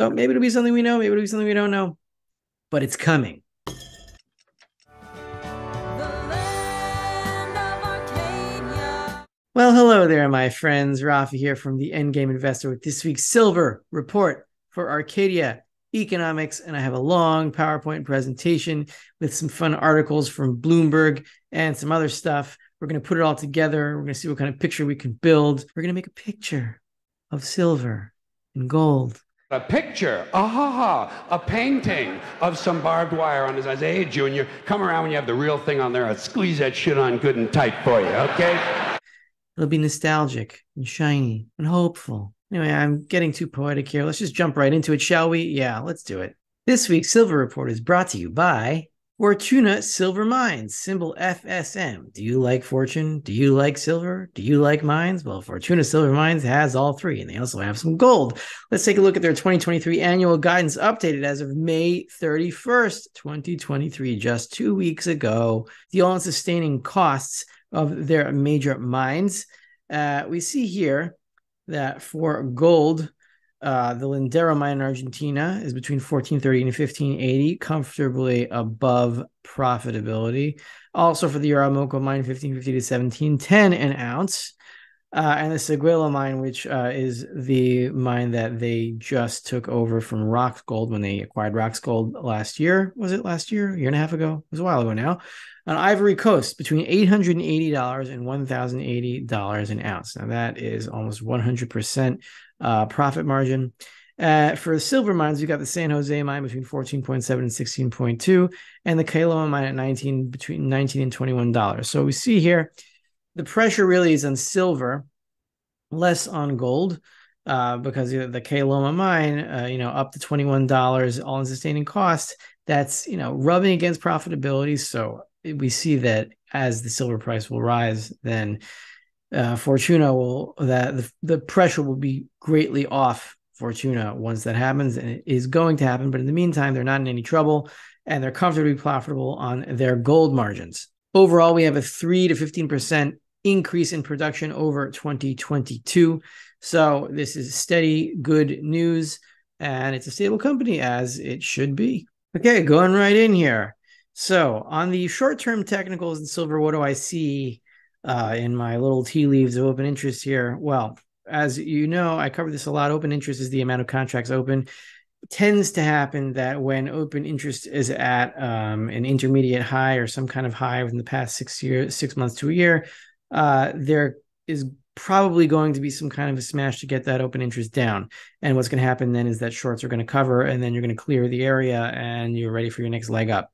So maybe it'll be something we know, maybe it'll be something we don't know, but it's coming. Well, hello there, my friends. Rafi here from the Endgame Investor with this week's silver report for Arcadia Economics. And I have a long PowerPoint presentation with some fun articles from Bloomberg and some other stuff. We're going to put it all together. We're going to see what kind of picture we can build. We're going to make a picture of silver and gold. A picture, a painting of some barbed wire on his eyes. Hey, Junior, come around when you have the real thing on there. I'll squeeze that shit on good and tight for you, okay? It'll be nostalgic and shiny and hopeful. Anyway, I'm getting too poetic here. Let's just jump right into it, shall we? Yeah, let's do it. This week's Silver Report is brought to you by Fortuna Silver Mines, symbol FSM. Do you like fortune? Do you like silver? Do you like mines? Well, Fortuna Silver Mines has all three, and they also have some gold. Let's take a look at their 2023 annual guidance updated as of May 31st, 2023, just 2 weeks ago. The all-in sustaining costs of their major mines. We see here that for gold, the Lindero mine in Argentina is between 1430 and 1580, comfortably above profitability. Also for the Yaramoko mine, 1550 to 1710 an ounce. And the Seguela mine, which is the mine that they just took over from Roxgold when they acquired Roxgold last year. Was it last year? A year and a half ago? It was a while ago now. On Ivory Coast, between $880 and $1,080 an ounce. Now, that is almost 100% profit margin. For the silver mines, we got the San Jose mine between 14.7 and 16.2, and the Kailua mine at between $19 and $21. So we see here the pressure really is on silver, less on gold, because the Kailua mine, up to $21 all in sustaining cost. That's rubbing against profitability. So we see that as the silver price will rise, then Fortuna the pressure will be greatly off Fortuna once that happens, and it is going to happen. But in the meantime, they're not in any trouble, and they're comfortably profitable on their gold margins. Overall, we have a 3 to 15% increase in production over 2022. So this is steady, good news, and it's a stable company as it should be. Okay, going right in here. So on the short-term technicals in silver, what do I see in my little tea leaves of open interest here? Well, as you know, I cover this a lot. Open interest is the amount of contracts open. It tends to happen that when open interest is at an intermediate high or some kind of high within the past 6 months to a year, there is probably going to be some kind of a smash to get that open interest down. And what's going to happen then is that shorts are going to cover, and then you're going to clear the area and you're ready for your next leg up.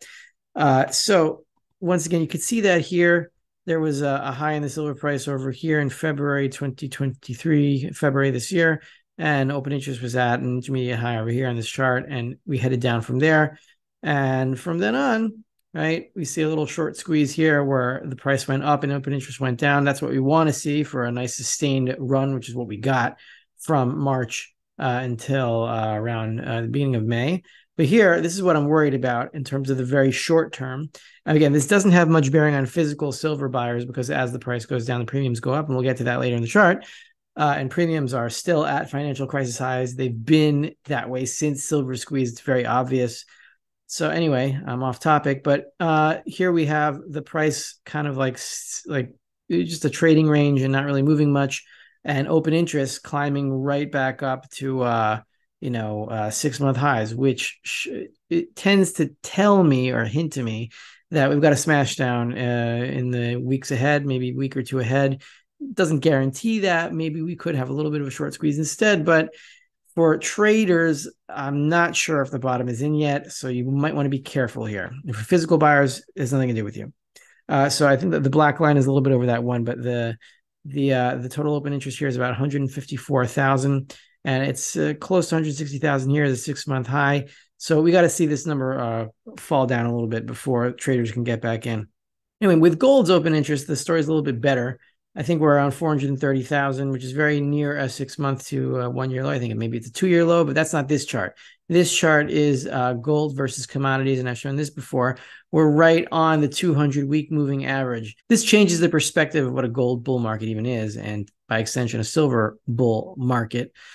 So once again, you could see that here. There was a high in the silver price over here in February 2023, February this year, and open interest was at an intermediate high over here on this chart, and we headed down from there. And from then on, right, we see a little short squeeze here where the price went up and open interest went down. That's what we want to see for a nice sustained run, which is what we got from March until around the beginning of May. But here, this is what I'm worried about in terms of the very short term. And again, this doesn't have much bearing on physical silver buyers because as the price goes down, the premiums go up, and we'll get to that later in the chart. And premiums are still at financial crisis highs. They've been that way since silver squeezed. It's very obvious. So anyway, I'm off topic, but here we have the price kind of like just a trading range and not really moving much, and open interest climbing right back up to 6-month highs, which it tends to tell me or hint to me that we've got a smash down in the weeks ahead, maybe a week or two ahead. Doesn't guarantee that. Maybe we could have a little bit of a short squeeze instead, but for traders, I'm not sure if the bottom is in yet, so you might want to be careful here. And for physical buyers, it has nothing to do with you. So I think that the black line is a little bit over that one, but the total open interest here is about 154,000, and it's close to 160,000 here, the 6-month high. So we got to see this number fall down a little bit before traders can get back in. Anyway, with gold's open interest, the story is a little bit better. I think we're around 430,000, which is very near a 6-month to 1 year low. I think maybe it's a 2-year low, but that's not this chart. This chart is gold versus commodities, and I've shown this before. We're right on the 200-week moving average. This changes the perspective of what a gold bull market even is, and by extension, a silver bull market.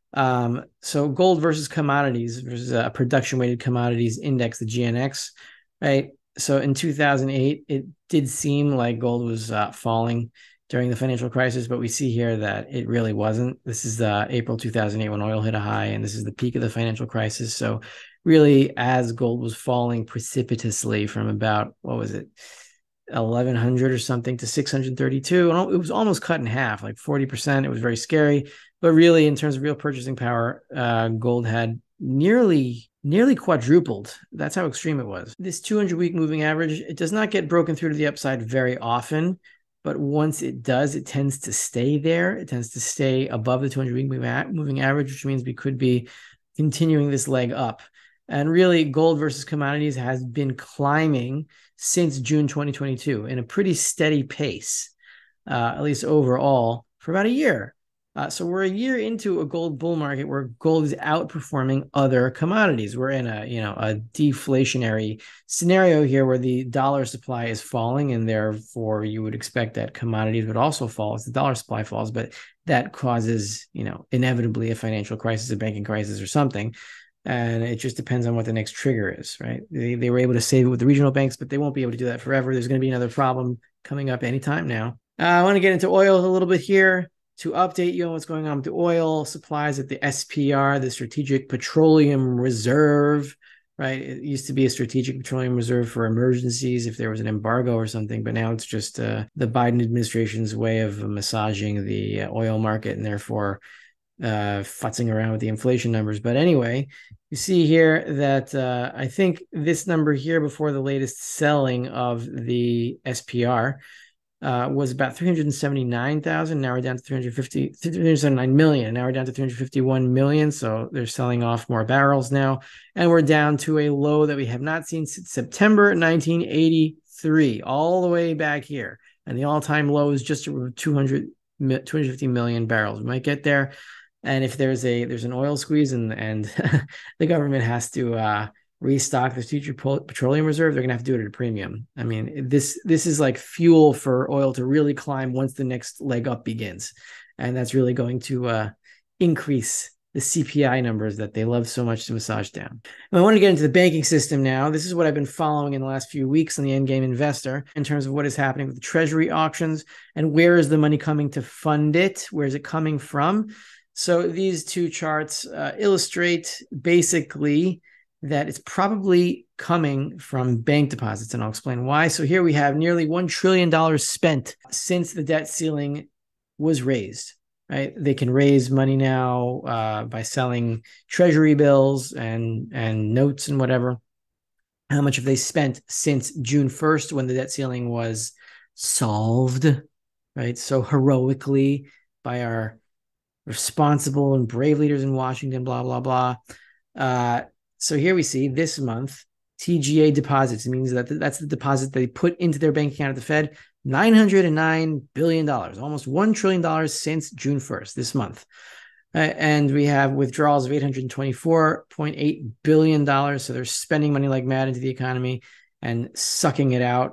So gold versus commodities versus a production weighted commodities index, the GNX, right? So in 2008, it did seem like gold was falling during the financial crisis, but we see here that it really wasn't. This is April 2008 when oil hit a high, and this is the peak of the financial crisis. So really, as gold was falling precipitously from about, what was it, 1100 or something to 632, and it was almost cut in half, like 40%. It was very scary. But really, in terms of real purchasing power, gold had nearly quadrupled. That's how extreme it was. This 200-week moving average, it does not get broken through to the upside very often, but once it does, it tends to stay there. It tends to stay above the 200-week moving average, which means we could be continuing this leg up. And really, gold versus commodities has been climbing since June 2022 in a pretty steady pace, at least overall, for about a year. So we're a year into a gold bull market where gold is outperforming other commodities. We're in a deflationary scenario here where the dollar supply is falling, and therefore you would expect that commodities would also fall as the dollar supply falls. But that causes, inevitably a financial crisis, a banking crisis, or something. And it just depends on what the next trigger is, right? They were able to save it with the regional banks, but they won't be able to do that forever. There's going to be another problem coming up anytime now. I want to get into oil a little bit here to update you on what's going on with the oil supplies at the SPR, the Strategic Petroleum Reserve, right? It used to be a Strategic Petroleum Reserve for emergencies if there was an embargo or something, but now it's just the Biden administration's way of massaging the oil market and therefore futzing around with the inflation numbers. But anyway, you see here that I think this number here before the latest selling of the SPR was about 379,000. Now we're down to 379 million. Now we're down to 351 million. So they're selling off more barrels now. And we're down to a low that we have not seen since September 1983, all the way back here. And the all-time low is just over 250 million barrels. We might get there. And if there's an oil squeeze and the government has to restock the future petroleum reserve, they're gonna have to do it at a premium. I mean, this is like fuel for oil to really climb once the next leg up begins, and that's really going to increase the CPI numbers that they love so much to massage down. And I want to get into the banking system now. This is what I've been following in the last few weeks on the Endgame Investor in terms of what is happening with the Treasury auctions and where is the money coming to fund it? Where is it coming from? So these two charts illustrate basically that it's probably coming from bank deposits, and I'll explain why. So here we have nearly $1 trillion spent since the debt ceiling was raised, right? They can raise money now by selling treasury bills and notes and whatever. How much have they spent since June 1st when the debt ceiling was solved, right? So heroically by our responsible and brave leaders in Washington, blah, blah, blah. So here we see this month, TGA deposits. It means that that's the deposit they put into their bank account at the Fed, $909 billion, almost $1 trillion since June 1st, this month. And we have withdrawals of $824.8 billion. So they're spending money like mad into the economy and sucking it out.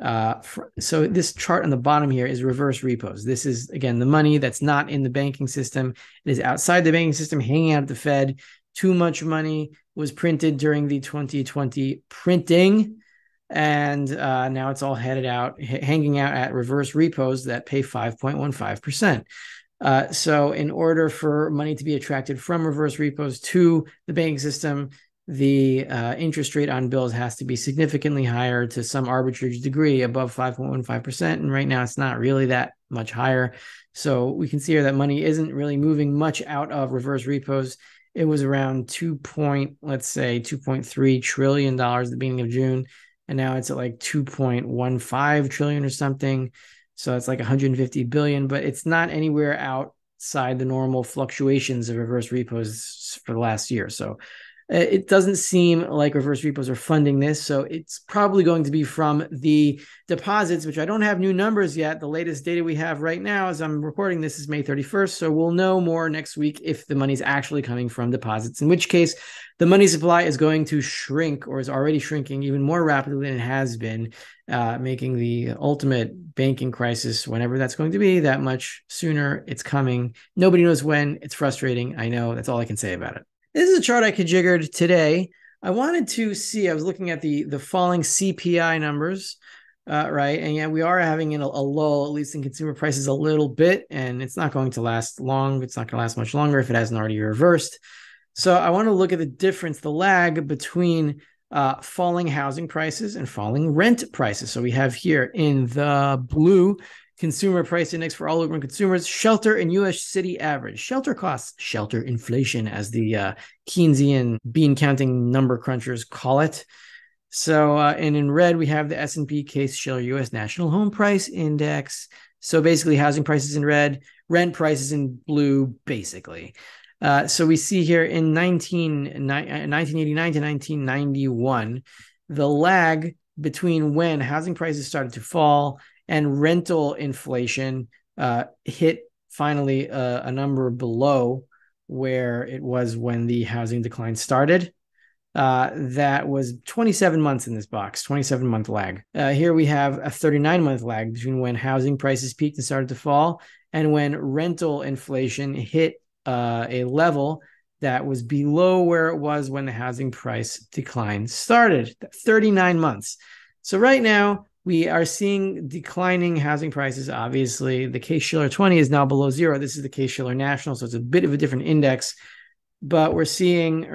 So this chart on the bottom here is reverse repos. This is, again, the money that's not in the banking system. It is outside the banking system, hanging out at the Fed. Too much money was printed during the 2020 printing, and now it's all headed out, hanging out at reverse repos that pay 5.15%. So in order for money to be attracted from reverse repos to the banking system, the interest rate on bills has to be significantly higher to some arbitrary degree above 5.15%. And right now it's not really that much higher. So we can see here that money isn't really moving much out of reverse repos. It was around $2.3 trillion at the beginning of June. And now it's at like 2.15 trillion or something. So it's like 150 billion, but it's not anywhere outside the normal fluctuations of reverse repos for the last year. So It doesn't seem like reverse repos are funding this, so it's probably going to be from the deposits, which I don't have new numbers yet. The latest data we have right now, as I'm recording this, is May 31st, so we'll know more next week if the money's actually coming from deposits, in which case the money supply is going to shrink, or is already shrinking even more rapidly than it has been, making the ultimate banking crisis, whenever that's going to be, that much sooner. It's coming. Nobody knows when. It's frustrating. I know. That's all I can say about it. This is a chart I jiggered today. I wanted to see, I was looking at the falling CPI numbers, right? And yeah, we are having a lull, at least in consumer prices, a little bit, and it's not going to last long. It's not going to last much longer if it hasn't already reversed. So I want to look at the difference, the lag between falling housing prices and falling rent prices. So we have here in the blue, consumer price index for all urban consumers, shelter and U.S. city average. Shelter costs, shelter inflation, as the Keynesian bean counting number crunchers call it. So, and in red, we have the S&P Case-Shiller U.S. National Home Price Index. So basically housing prices in red, rent prices in blue, basically. So we see here in 1989 to 1991, the lag between when housing prices started to fall and rental inflation hit finally a number below where it was when the housing decline started. That was 27 months in this box, 27-month lag. Here we have a 39-month lag between when housing prices peaked and started to fall and when rental inflation hit a level that was below where it was when the housing price decline started. 39 months. So right now, we are seeing declining housing prices. Obviously, the Case-Shiller 20 is now below zero. This is the Case-Shiller National, so it's a bit of a different index. But we're seeing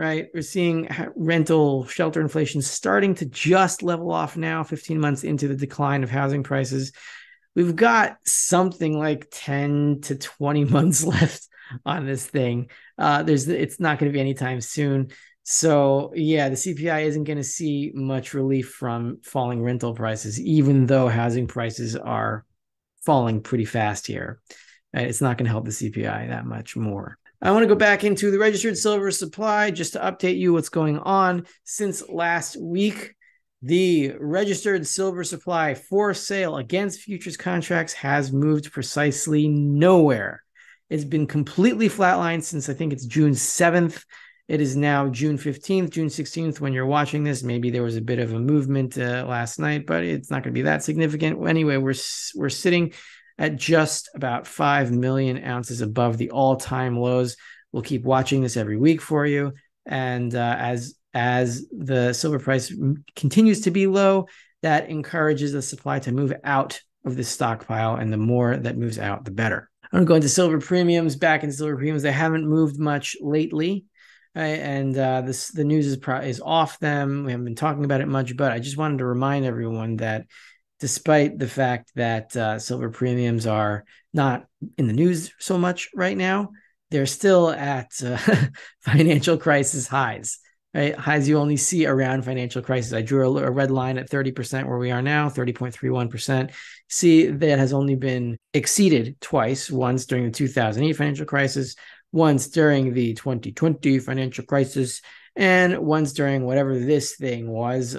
rental shelter inflation starting to just level off now, 15 months into the decline of housing prices. We've got something like 10 to 20 months left on this thing. It's not going to be anytime soon. So yeah, the CPI isn't going to see much relief from falling rental prices, even though housing prices are falling pretty fast here. It's not going to help the CPI that much more. I want to go back into the registered silver supply just to update you what's going on since last week. The registered silver supply for sale against futures contracts has moved precisely nowhere. It's been completely flatlined since I think it's June 7th. It is now June 15th, June 16th when you're watching this. Maybe there was a bit of a movement last night, but it's not going to be that significant. Anyway, we're sitting at just about 5 million ounces above the all-time lows. We'll keep watching this every week for you. And as the silver price continues to be low, that encourages the supply to move out of the stockpile. And the more that moves out, the better. I'm going to go into silver premiums. Back in silver premiums, they haven't moved much lately. Right? And the news is off them. We haven't been talking about it much, but I just wanted to remind everyone that despite the fact that silver premiums are not in the news so much right now, they're still at financial crisis highs, right? Highs you only see around financial crisis. I drew a red line at 30% where we are now, 30.31%. See, that has only been exceeded twice, once during the 2008 financial crisis, once during the 2020 financial crisis, and once during whatever this thing was,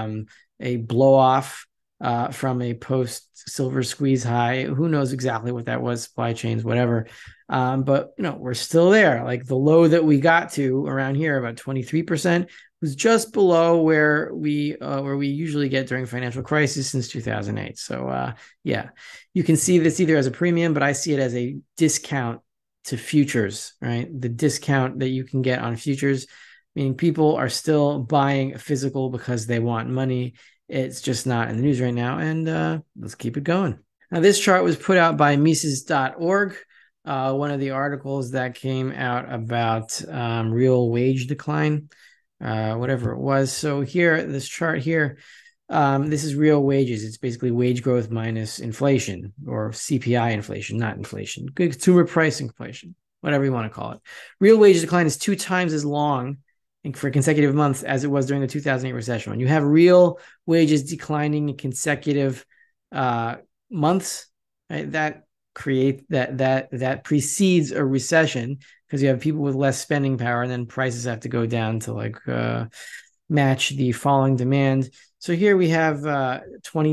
a blow off from a post-silver squeeze high. Who knows exactly what that was, supply chains, whatever. But, we're still there. Like the low that we got to around here, about 23%, was just below where we usually get during financial crisis since 2008. So, yeah, you can see this either as a premium, but I see it as a discount to futures, right? The discount that you can get on futures, meaning people are still buying physical because they want money. It's just not in the news right now, and let's keep it going. Now, this chart was put out by Mises.org, one of the articles that came out about real wage decline, whatever it was. So here, this chart here, this is real wages. It's basically wage growth minus inflation, or CPI inflation, not inflation. Consumer price inflation, whatever you want to call it. Real wage decline is 2 times as long for consecutive months as it was during the 2008 recession. When you have real wages declining in consecutive months, right, that create that precedes a recession, because you have people with less spending power, and then prices have to go down to like match the falling demand. So here we have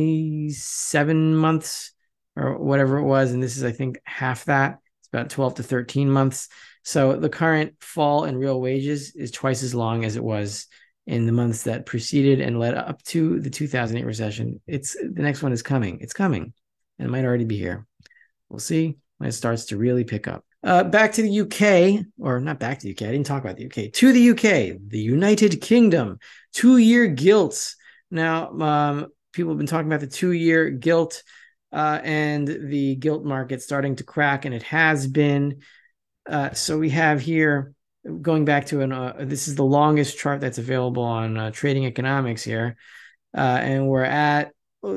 27 months or whatever it was, and this is, I think, half that. It's about 12 to 13 months. So the current fall in real wages is twice as long as it was in the months that preceded and led up to the 2008 recession. The next one is coming. It's coming, and it might already be here. We'll see when it starts to really pick up. Back to the UK, or not back to the UK. I didn't talk about the UK. To the UK, the United Kingdom, 2-year gilts. Now, people have been talking about the 2-year gilt and the gilt market starting to crack, and it has been. So we have here, going back to this is the longest chart that's available on Trading Economics here, and we're at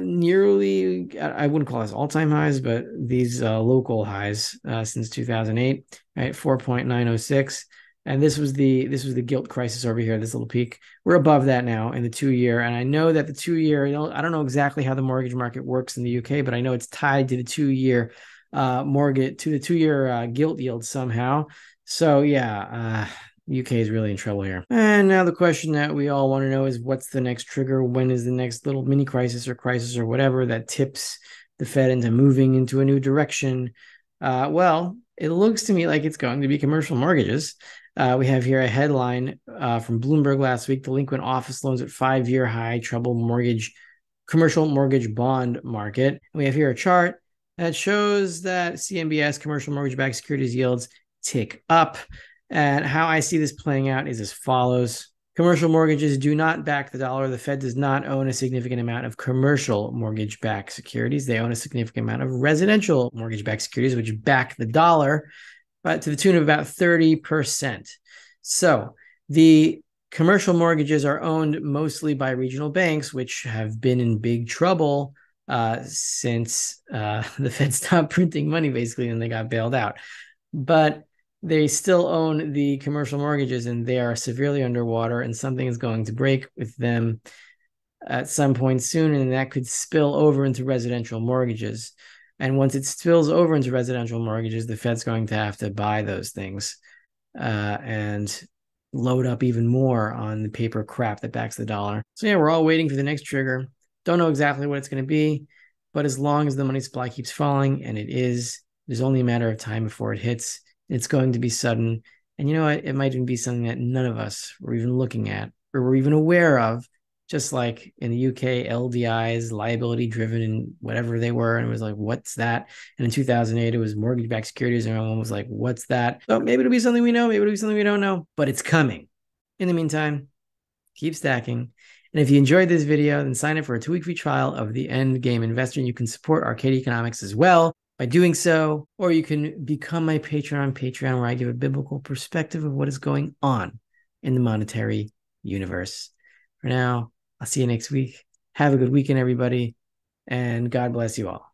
nearly, I wouldn't call this all-time highs, but these local highs since 2008, right? 4.906. And this was the gilt crisis over here, this little peak. We're above that now in the 2-year. And I know that the 2-year, I don't know exactly how the mortgage market works in the UK, but I know it's tied to the 2-year mortgage, to the 2-year gilt yield somehow. So yeah, UK is really in trouble here. And now the question that we all want to know is, what's the next trigger? When is the next little mini crisis or whatever that tips the Fed into moving into a new direction? Well, it looks to me like it's going to be commercial mortgages. We have here a headline from Bloomberg last week: delinquent office loans at 5-year high, trouble commercial mortgage bond market. And we have here a chart that shows that CMBS, commercial mortgage-backed securities yields, tick up. And how I see this playing out is as follows. Commercial mortgages do not back the dollar. The Fed does not own a significant amount of commercial mortgage-backed securities. They own a significant amount of residential mortgage-backed securities, which back the dollar, but to the tune of about 30%. So the commercial mortgages are owned mostly by regional banks, which have been in big trouble since the Fed stopped printing money, basically, and they got bailed out. But they still own the commercial mortgages, and they are severely underwater, and something is going to break with them at some point soon, and that could spill over into residential mortgages. And once it spills over into residential mortgages, the Fed's going to have to buy those things and load up even more on the paper crap that backs the dollar. So yeah, we're all waiting for the next trigger. Don't know exactly what it's going to be, but as long as the money supply keeps falling, and it is, there's only a matter of time before it hits. It's going to be sudden. And you know what? It might even be something that none of us were even looking at or were even aware of. Just like in the UK, LDIs, liability driven, and whatever they were. And it was like, what's that? And in 2008, it was mortgage-backed securities. And everyone was like, what's that? So maybe it'll be something we know. Maybe it'll be something we don't know. But it's coming. In the meantime, keep stacking. And if you enjoyed this video, then sign up for a 2-week free trial of the Endgame Investor. And you can support Arcadia Economics as well by doing so, or you can become my patron on Patreon, where I give a biblical perspective of what is going on in the monetary universe. For now, I'll see you next week. Have a good weekend, everybody, and God bless you all.